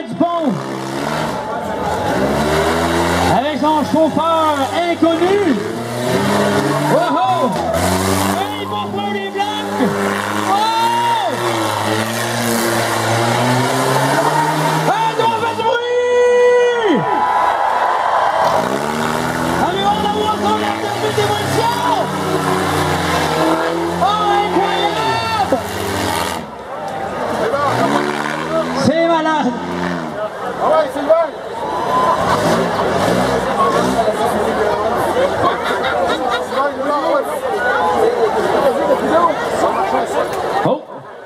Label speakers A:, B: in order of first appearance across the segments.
A: Dupont, avec son chauffeur inconnu. Oh oh! Hey, pourquoi les blancs? Oh! Hey, on fait du bruit! Allez, on envoie son air de démolition! Oh, incroyable! C'est malade!
B: Ah ouais, Sylvain!
A: Oh!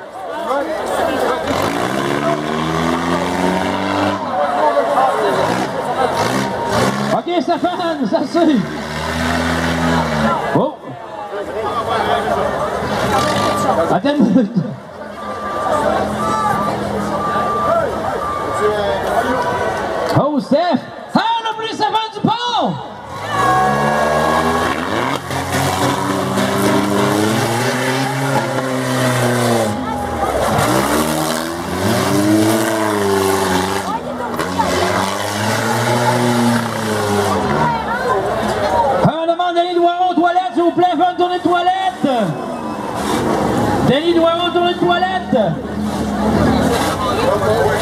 A: Ok, Stéphane, ça suit! Oh! Attends une minute! Oh, Steph! Ah, on a pris Stéphane Dupont! On demande Denis Doiron aux toilettes, s'il vous plaît, faites une tournée de toilette! Denis Doiron, tournée de toilette!